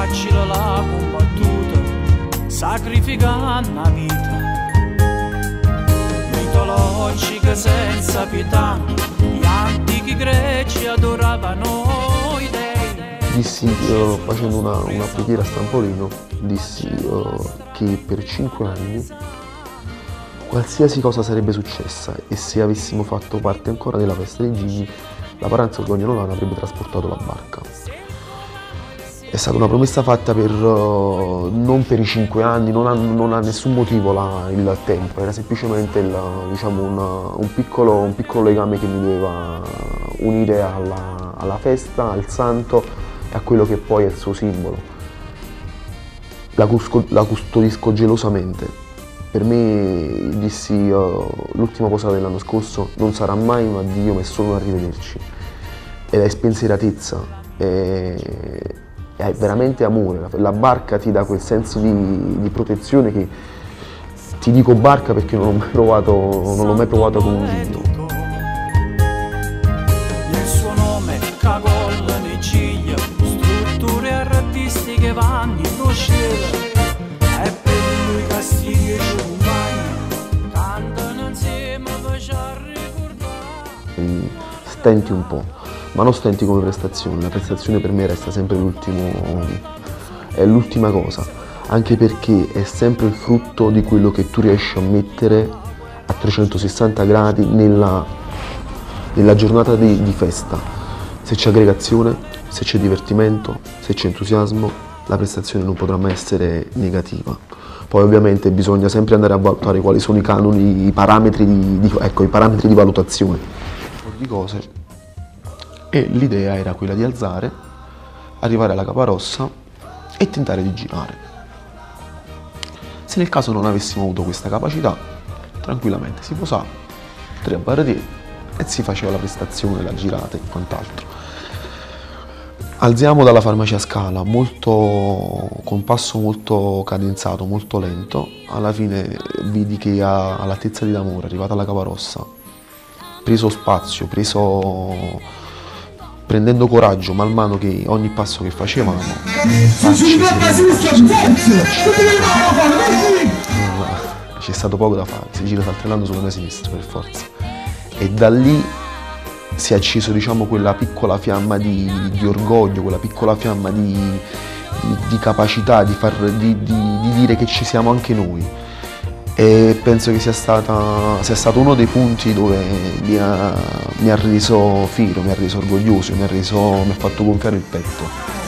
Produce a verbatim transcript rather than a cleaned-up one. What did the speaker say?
facile la combattuta, sacrificando la vita. Mitologica senza pietà, gli antichi greci adoravano i dei. Dissi, uh, facendo una, una preghiera a Stampolino, dissi uh, che per cinque anni qualsiasi cosa sarebbe successa e se avessimo fatto parte ancora della festa dei Gigli, la Paranza Orgognano avrebbe trasportato la barca. È stata una promessa fatta per, uh, non per i cinque anni, non ha, non ha nessun motivo la, il tempo, era semplicemente il, diciamo, una, un, piccolo, un piccolo legame che mi doveva unire alla, alla festa, al santo e a quello che poi è il suo simbolo. La, cusco, la custodisco gelosamente. Per me, dissi, uh, l'ultima posata dell'anno scorso non sarà mai un addio ma è solo un arrivederci. Ed è spensieratezza, è, è veramente amore. La barca ti dà quel senso di, di protezione che ti dico barca perché non l'ho mai provato, non l'ho mai provato con un giglio. Nel suo nome cagolla nei ciglia, strutture artistiche vanno in cielo. E per lui castighi e compagni cantano insieme per ricordare. Stenti un po', ma non stenti come prestazione. La prestazione per me resta sempre l'ultimo, è l'ultima cosa, anche perché è sempre il frutto di quello che tu riesci a mettere a trecentosessanta gradi nella, nella giornata di, di festa. Se c'è aggregazione, se c'è divertimento, se c'è entusiasmo, la prestazione non potrà mai essere negativa. Poi ovviamente bisogna sempre andare a valutare quali sono i canoni, i parametri di, di, ecco, i parametri di valutazione. Di cose. E l'idea era quella di alzare, arrivare alla Caparossa e tentare di girare. Se nel caso non avessimo avuto questa capacità, tranquillamente si posava, tre barriere e si faceva la prestazione, la girata e quant'altro. Alziamo dalla farmacia Scala, molto, con passo molto cadenzato, molto lento. Alla fine vidi che all'altezza di D'Amore, arrivata alla Caparossa, preso spazio, preso, prendendo coraggio man mano che ogni passo che facevamo, c'è stato poco da fare, si gira saltellando sulla mia sinistra per forza. E da lì si è acceso, diciamo, quella piccola fiamma di, di orgoglio, quella piccola fiamma di, di, di capacità di, far, di, di, di dire che ci siamo anche noi. E penso che sia, stata, sia stato uno dei punti dove mi ha, mi ha reso fiero, mi ha reso orgoglioso, mi ha, reso, mi ha fatto gonfiare il petto.